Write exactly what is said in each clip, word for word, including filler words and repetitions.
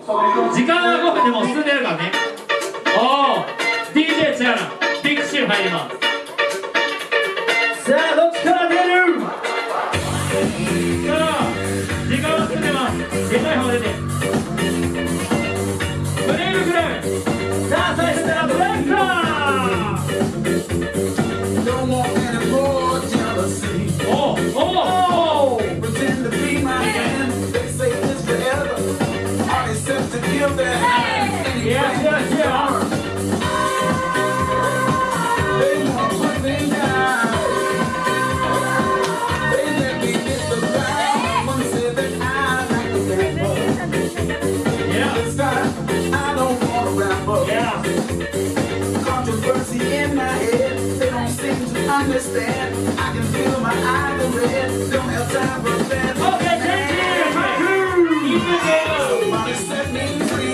時間はごふんでもう進んでるからね。おお ディージェー チャーナピンクシール入ります。さあどっちから出る。さあ時間は進んでます。でかい方出てブレイブクラブ。さあ最初からブレイクラブ。おおおお Yes, yes, yes. They won't put me down. They let me hit the ground. One said that I like the rapper. Yeah. This time I don't want to rapper. Yeah. Controversy in my head. They don't seem to understand. I can feel my eyes are red. Don't have time for that. Okay, thank you. Somebody set me free.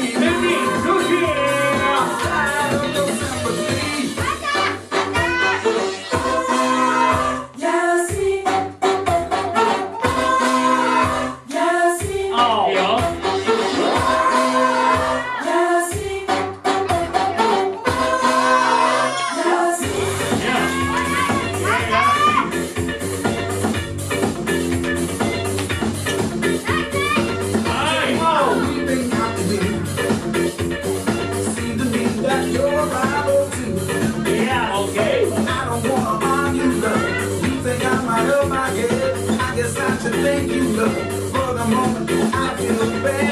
Thank you, love, for the moment I feel bad.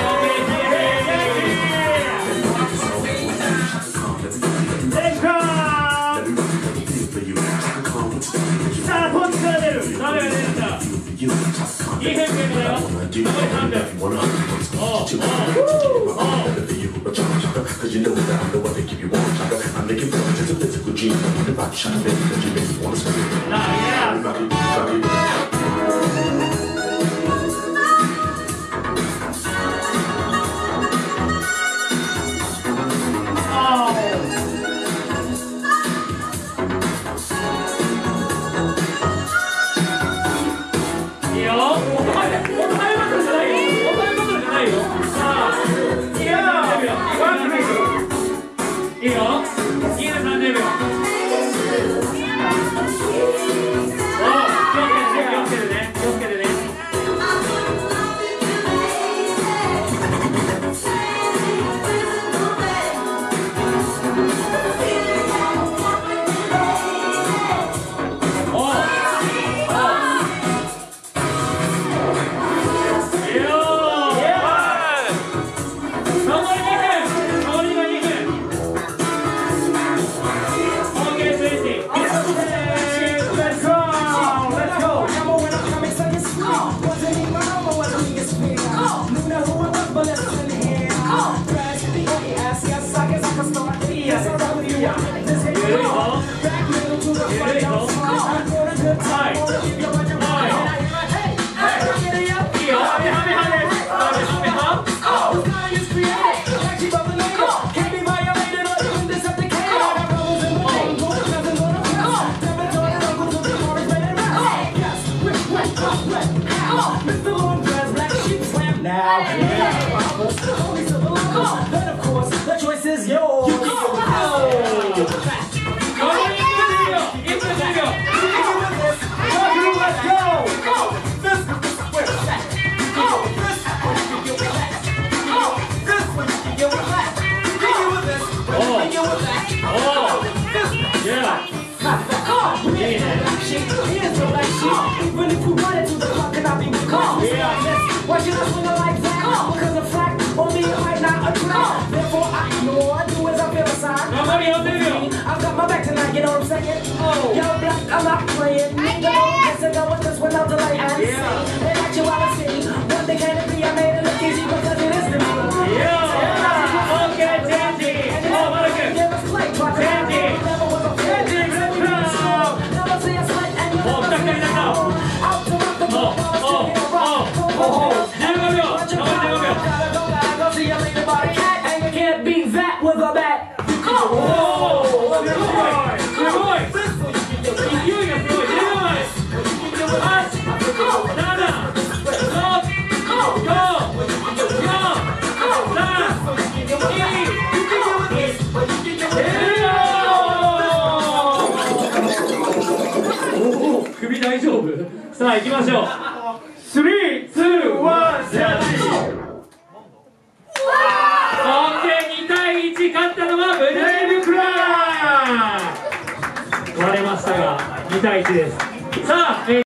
Let's go! さあ、こっちから出る。誰が出るんだ。いい変化だよ。残りさんびゃく。おうおうおう。なあ、いや。Why should I swing her like that? Because the fact on me might not attract. Therefore I ignore, do as I feel aside. I've got my back tonight, you know what I'm saying? Oh. Yo, black, I'm not playing. Nigga, yes, I know what this one out to lay and see. In actuality, one thing can it be, I made it look easy because it is to me. Yeah. Okay, Dandy. Oh, what a good. Give us play, try to Dandy. Never was a friend. Never say a slight and you're never see a hole. Out to rock the ball, oh, oh, oh, oh. Can't beat that with a bat. Oh, oh, good boy, good boy. You, good boy, good boy. Us, Nana, go, go, go, go, 大丈夫？さあ行きましょう。スリー、ツー、ワン、セラジー。オッケー、にたいいち、勝ったのはブルームクラー。割れましたがにたいいちです。さあ、えー